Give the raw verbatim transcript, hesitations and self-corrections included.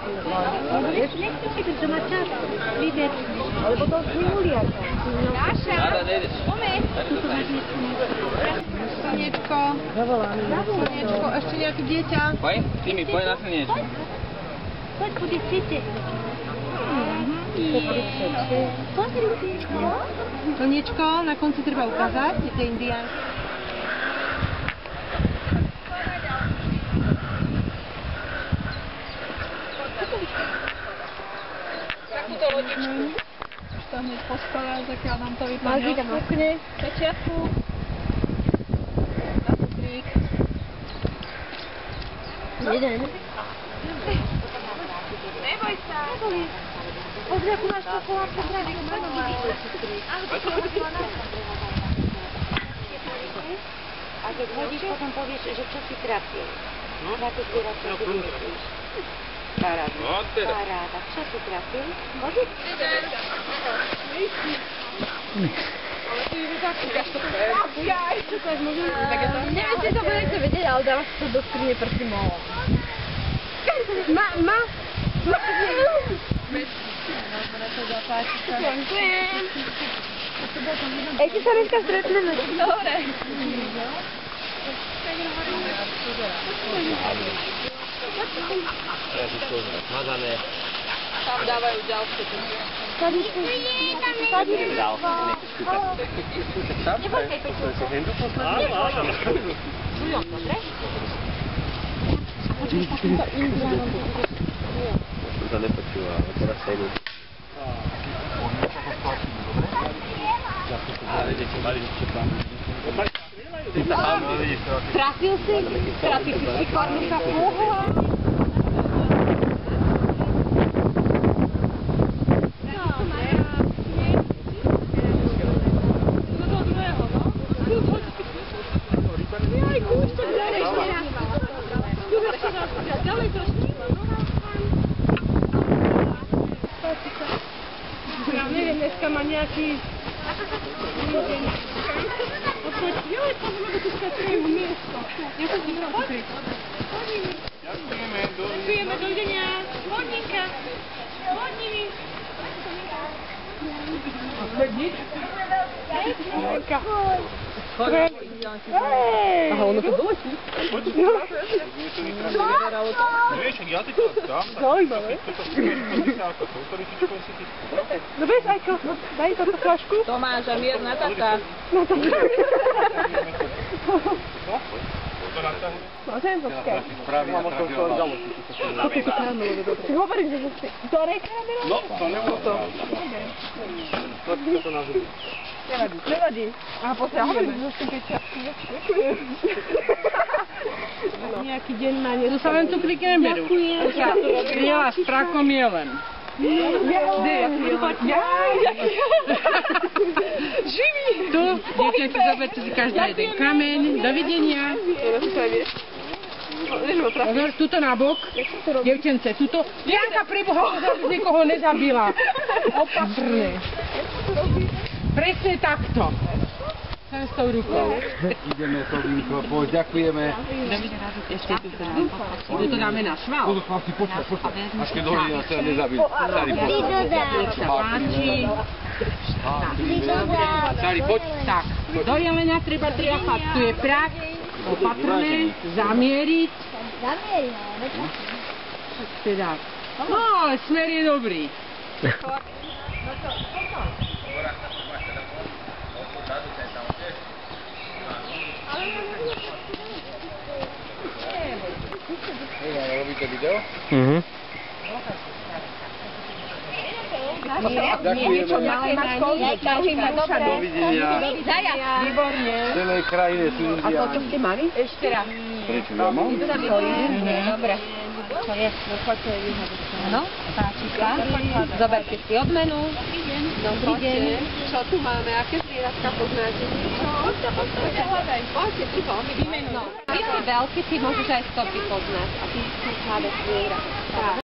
Nechcem si, kto má čas. Vyber. Ale potom smimuliača. Nada, nejdeš. Tuto máš niečo. Slniečko. Slniečko. Ešte nejaké dieťa. Poď, ty mi poď na slniečko. Poď, poď, chcete. Slniečko, na konci treba ukázať. Je to indiánske. Takúto lodičku. Už to hneď poskladá, zakiaľ nám to vypadne od sukne. Pečiatku. Na kufrík. Jeden. Neboj sa. Pozri, akú máš čokoládku zraný. A keď hodíš, potom povieš, že čo si trafil. Na to zbiera, čo si vymyslíš. Paráda. Paráda. Čo si trafil? Hodíš? Ale ty mi zakúkaš to sem. Jaj, čo to je možné? Neviem, či to budete vedieť, ale dávaš to do skrine prsty molom. Ma, ma. Ďakujem. Ešte sa dneska stretneme. Dobre. Zmazané. Tam dávajú ďalšie. Tady tu. Tady tu. Dal, nechci skúšať. Nebojte, Peťo. Čujem, dobre? Som to nepočúval, ale teraz sa idú. Trafil si? Trafil si si kornuka pohľa? Ja neviem, dneska má nejaký... Odpoď, joj, pozrieme do tu skacujú miesto. Ja som si tam pokryť. Ďakujeme, Ďakujeme, dovidenia. Hodinka. Hodiny. Vedniť? Hodinka. Aha, ono to doletí. Vieš, ak ja ty to dám, Zaujímavé. No vieš, Ajko, daj toto flašku. Tomáš a mierna tata. No to... Môžem počkať. Toto je to karamelo, dobre. Hovorím, že zase... Ktorej karamelo? No, to nebolo to. Poďte to na zuby. Nevadí. Nevadí. Aha, pozri, hovorím, že zase pečiatky. Nejaký deň má nie... Tu sa len cukríky neberú. Biela s prakom je len. Živý! Tu, dievčenky, zoberte si každá jeden kameň. Dovidenia. Pozor, tuto na bok. Dievčence, tuto. Janka, preboha, aby niekoho nezabila. Opatrne. Presne takto. Sem s tou rukou. Ideme to vynko, poď, ďakujeme. Ešte tuto dáme. Tuto dáme na šval. Poď, chlapci, počkaj, počkaj. Až keď dohodí, nás sa nezabil. Sari, poď. Ty dodám. Sa páči. Ty dodám. Sari, poď. Tak, do jelenia treba triafať. Tu je prach. Opatrné. Zamieriť. Zamierime. Teda. No, ale smer je dobrý. Hej, ale robíte video? Mhm. Ďakujeme. Dovidenia. Výborne. V celej krajine sú Indiáni. ste mali? Ešte raz. Prečo ja mám? Dobre. To je, no poďte vyhľadať. Áno, páči sa. Zoberte si odmenu. Dobrý deň. Čo tu máme? Aké zvieratka poznáte? Čo? Poďte, poďte, hľadaj. Poďte, si to, my vymenu. Ty si veľký, ty môžeš aj stopy poznať. A ty si hľadať zviera.